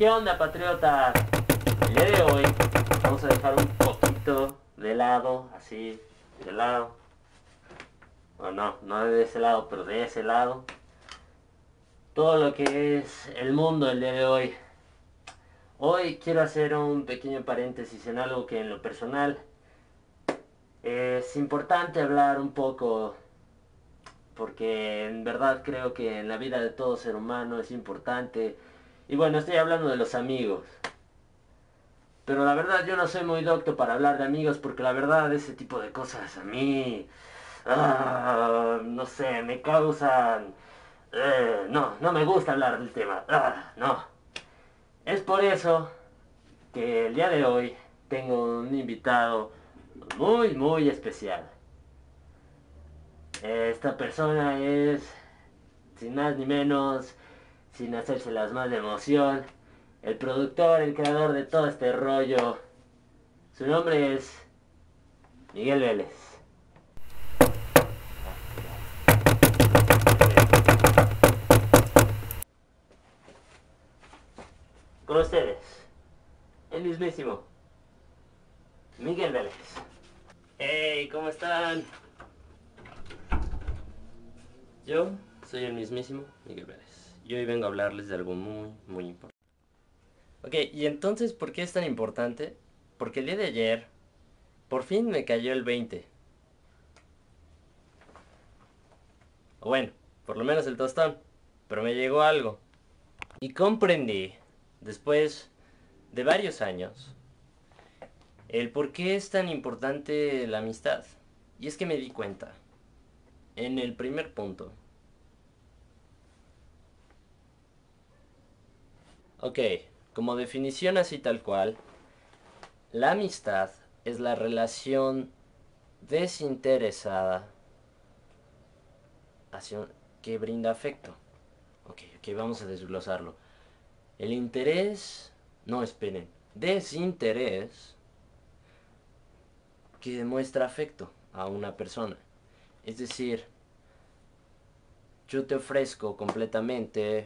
¿Qué onda, patriota? El día de hoy vamos a dejar un poquito de lado, así, de lado. O no, no de ese lado, pero de ese lado. Todo lo que es el mundo el día de hoy. Hoy quiero hacer un pequeño paréntesis en algo que en lo personal es importante hablar un poco, porque en verdad creo que en la vida de todo ser humano es importante. Y bueno, estoy hablando de los amigos. Pero la verdad yo no soy muy docto para hablar de amigos, porque la verdad ese tipo de cosas a mí, no sé, me causan... no, no me gusta hablar del tema. No. Es por eso que el día de hoy tengo un invitado muy, muy especial. Esta persona es, sin más ni menos, sin hacérselas más de emoción, el productor, el creador de todo este rollo. Su nombre es Miguel Vélez. Con ustedes, el mismísimo Miguel Vélez. Hey, ¿cómo están? Yo soy el mismísimo Miguel Vélez. Y hoy vengo a hablarles de algo muy, muy importante. Ok, y entonces, ¿por qué es tan importante? Porque el día de ayer, por fin me cayó el 20. O bueno, por lo menos el tostón. Pero me llegó algo. Y comprendí, después de varios años, el por qué es tan importante la amistad. Y es que me di cuenta, en el primer punto. Ok, como definición así tal cual, la amistad es la relación desinteresada hacia que brinda afecto. Ok, vamos a desglosarlo. El interés, no esperen, desinterés que demuestra afecto a una persona. Es decir, yo te ofrezco completamente,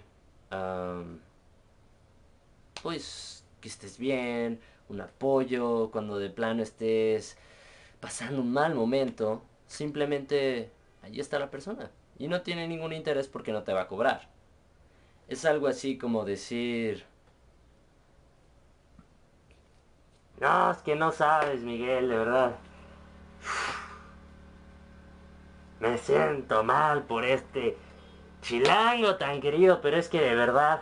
pues, que estés bien, un apoyo, cuando de plano estés pasando un mal momento, simplemente ahí está la persona. Y no tiene ningún interés porque no te va a cobrar. Es algo así como decir... No, es que no sabes, Miguel, de verdad. Me siento mal por este chilango tan querido, pero es que de verdad...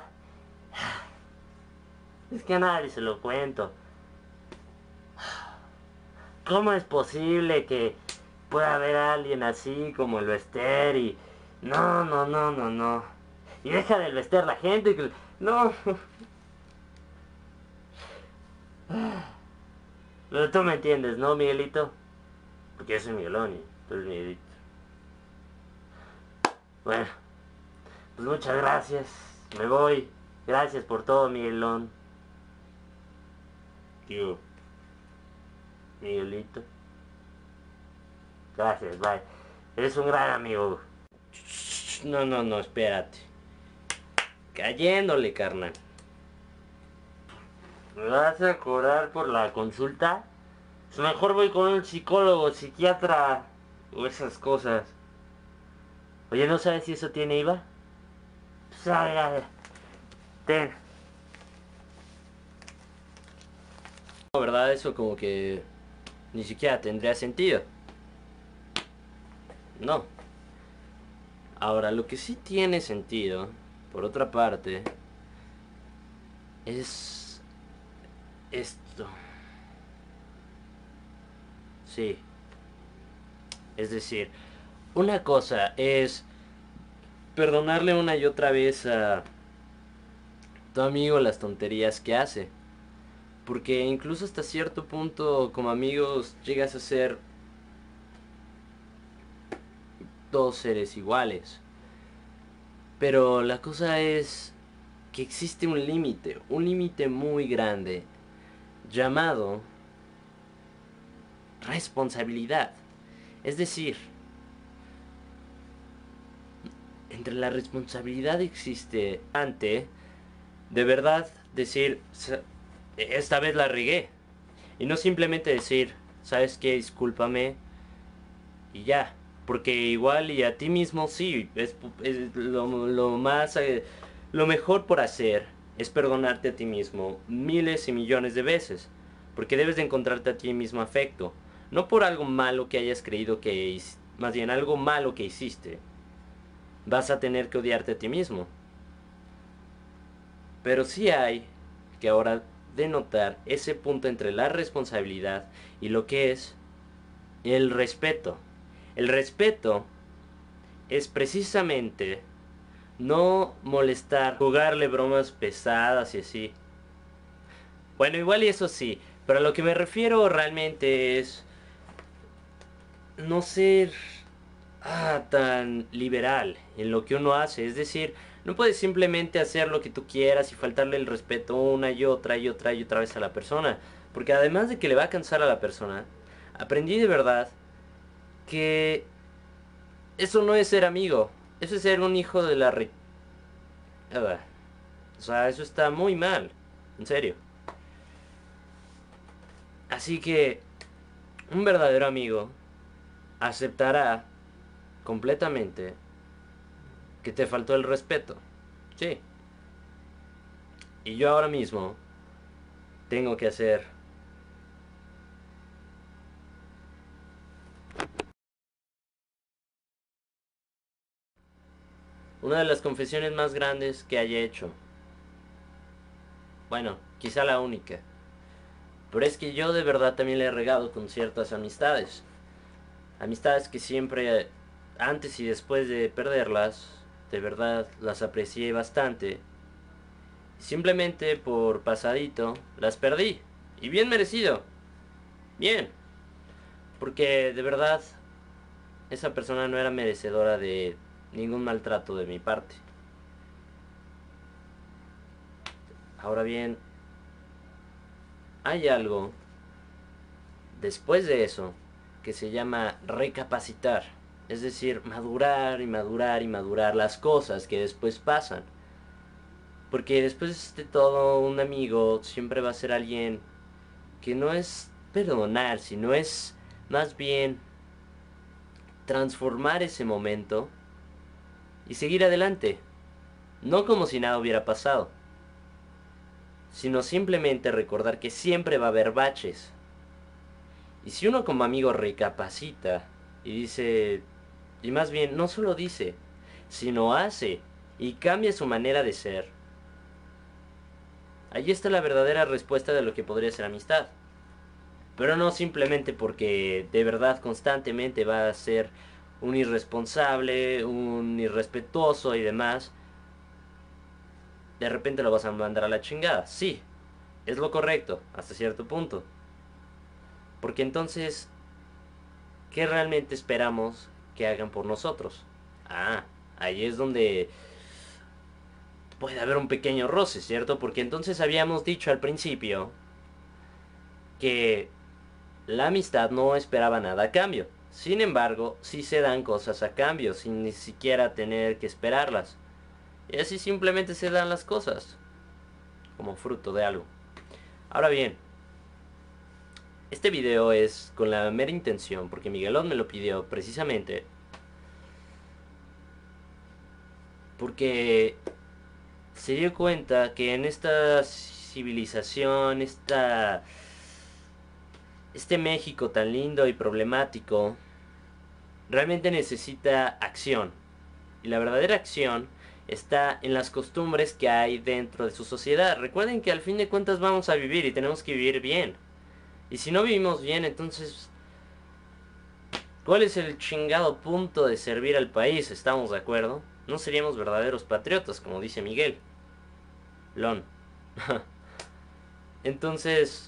Es que a nadie se lo cuento. ¿Cómo es posible que pueda haber alguien así como el Bester y... No, no, no, no, no. Y deja del Bester la gente que... No. Pero tú me entiendes, ¿no, Miguelito? Porque yo soy Miguelón y tú eres Miguelito. Bueno, pues muchas gracias. Me voy. Gracias por todo, Miguelón. Tío. Miguelito. Gracias, bye. Eres un gran amigo. No, no, no, espérate. Cayéndole, carnal. ¿Me vas a cobrar por la consulta? Pues mejor voy con un psicólogo, psiquiatra o esas cosas. Oye, ¿no sabes si eso tiene IVA? Pues a ver, ten. No, ¿verdad? Eso como que ni siquiera tendría sentido. No. Ahora, lo que sí tiene sentido, por otra parte, es esto. Sí. Es decir, una cosa es perdonarle una y otra vez a tu amigo las tonterías que hace. Porque incluso hasta cierto punto, como amigos, llegas a ser dos seres iguales. Pero la cosa es que existe un límite muy grande, llamado responsabilidad. Es decir, entre la responsabilidad existe ante, de verdad, decir, esta vez la regué. Y no simplemente decir, ¿sabes qué? Discúlpame y ya. Porque igual y a ti mismo sí, es lo más, lo mejor por hacer es perdonarte a ti mismo miles y millones de veces. Porque debes de encontrarte a ti mismo afecto. No por algo malo que hayas creído que, más bien algo malo que hiciste. Vas a tener que odiarte a ti mismo. Pero sí hay que ahora denotar ese punto entre la responsabilidad y lo que es el respeto. El respeto es precisamente no molestar, jugarle bromas pesadas y así. Bueno, igual y eso sí, pero a lo que me refiero realmente es no ser tan liberal en lo que uno hace. Es decir, no puedes simplemente hacer lo que tú quieras y faltarle el respeto una y otra y otra y otra vez a la persona. Porque además de que le va a cansar a la persona, aprendí de verdad que eso no es ser amigo. Eso es ser un hijo de la O sea, eso está muy mal. En serio. Así que un verdadero amigo aceptará completamente que te faltó el respeto. Sí. Y yo ahora mismo tengo que hacer una de las confesiones más grandes que haya hecho. Bueno, quizá la única. Pero es que yo de verdad también le he regado con ciertas amistades. Amistades que siempre, antes y después de perderlas, de verdad las aprecié bastante. Simplemente por pasadito las perdí. Y bien merecido. Bien. Porque de verdad esa persona no era merecedora de ningún maltrato de mi parte. Ahora bien, hay algo después de eso que se llama recapacitar. Es decir, madurar y madurar y madurar las cosas que después pasan. Porque después de todo, un amigo siempre va a ser alguien que no es perdonar, sino es más bien transformar ese momento y seguir adelante. No como si nada hubiera pasado, sino simplemente recordar que siempre va a haber baches. Y si uno como amigo recapacita y dice, y más bien no solo dice, sino hace y cambia su manera de ser, ahí está la verdadera respuesta de lo que podría ser amistad. Pero no simplemente porque de verdad constantemente va a ser un irresponsable, un irrespetuoso y demás, de repente lo vas a mandar a la chingada. Sí, es lo correcto, hasta cierto punto. Porque entonces, ¿qué realmente esperamos que hagan por nosotros? Ah, ahí es donde puede haber un pequeño roce, ¿cierto? Porque entonces habíamos dicho al principio que la amistad no esperaba nada a cambio. Sin embargo, sí se dan cosas a cambio, sin ni siquiera tener que esperarlas. Y así simplemente se dan las cosas, como fruto de algo. Ahora bien, este video es con la mera intención, porque Miguelón me lo pidió precisamente, porque se dio cuenta que en esta civilización, este México tan lindo y problemático, realmente necesita acción. Y la verdadera acción está en las costumbres que hay dentro de su sociedad. Recuerden que al fin de cuentas vamos a vivir y tenemos que vivir bien. Y si no vivimos bien, entonces, ¿cuál es el chingado punto de servir al país? ¿Estamos de acuerdo? No seríamos verdaderos patriotas, como dice Miguel Lon. Entonces,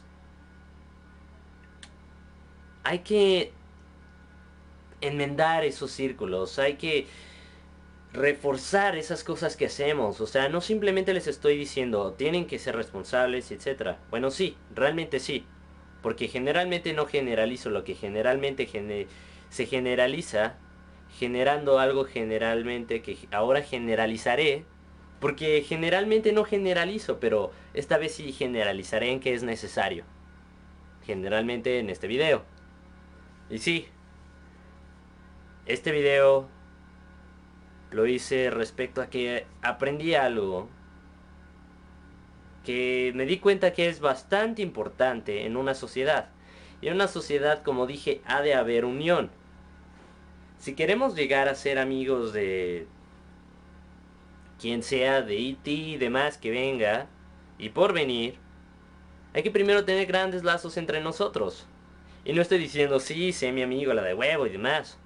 hay que enmendar esos círculos, hay que reforzar esas cosas que hacemos. O sea, no simplemente les estoy diciendo tienen que ser responsables, etcétera. Bueno, sí, realmente sí, porque generalmente no generalizo lo que generalmente se generaliza, generando algo generalmente que ahora generalizaré, Porque generalmente no generalizo, pero esta vez sí generalizaré en que es necesario. Generalmente en este video. Y sí, este video lo hice respecto a que aprendí algo que me di cuenta que es bastante importante en una sociedad. Y en una sociedad, como dije, ha de haber unión. Si queremos llegar a ser amigos de quien sea, de IT y demás que venga, y por venir, hay que primero tener grandes lazos entre nosotros. Y no estoy diciendo, sí, sé mi amigo, la de huevo y demás.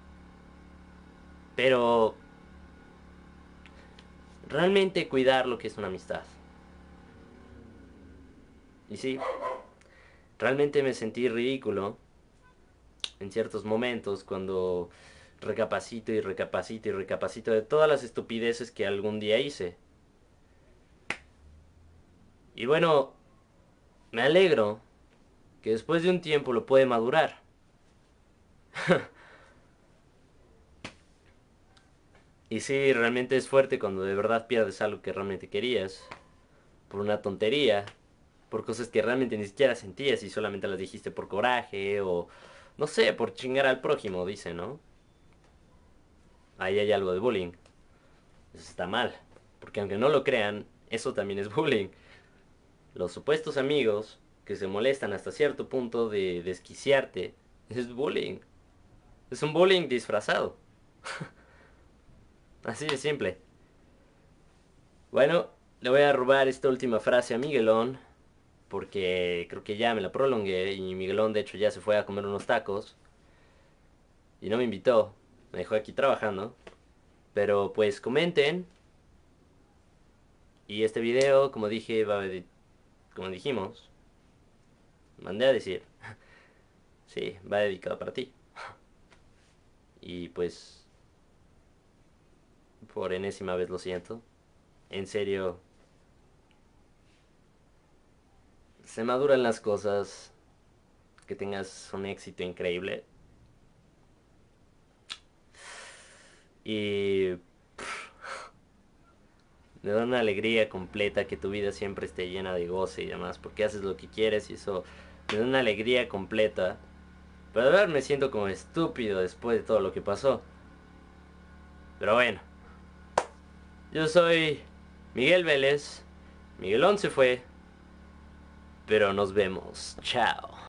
Pero realmente cuidar lo que es una amistad. Y sí, realmente me sentí ridículo en ciertos momentos cuando recapacito y recapacito y recapacito de todas las estupideces que algún día hice. Y bueno, me alegro que después de un tiempo lo puede madurar. Y sí, realmente es fuerte cuando de verdad pierdes algo que realmente querías. Por una tontería. Por cosas que realmente ni siquiera sentías y solamente las dijiste por coraje o... No sé, por chingar al prójimo, dice, ¿no? Ahí hay algo de bullying. Eso está mal. Porque aunque no lo crean, eso también es bullying. Los supuestos amigos que se molestan hasta cierto punto de desquiciarte es bullying. Es un bullying disfrazado. Así de simple. Bueno, le voy a robar esta última frase a Miguelón, porque creo que ya me la prolongué y Miguelón de hecho ya se fue a comer unos tacos y no me invitó, me dejó aquí trabajando. Pero pues comenten y este video, como dije, como dijimos, mandé a decir, sí, va dedicado para ti. Y pues por enésima vez lo siento. En serio, se maduran las cosas, que tengas un éxito increíble. Y me da una alegría completa que tu vida siempre esté llena de goce y demás, porque haces lo que quieres y eso me da una alegría completa. Pero de verdad me siento como estúpido después de todo lo que pasó. Pero bueno, yo soy Miguel Vélez, Miguelón se fue, pero nos vemos, chao.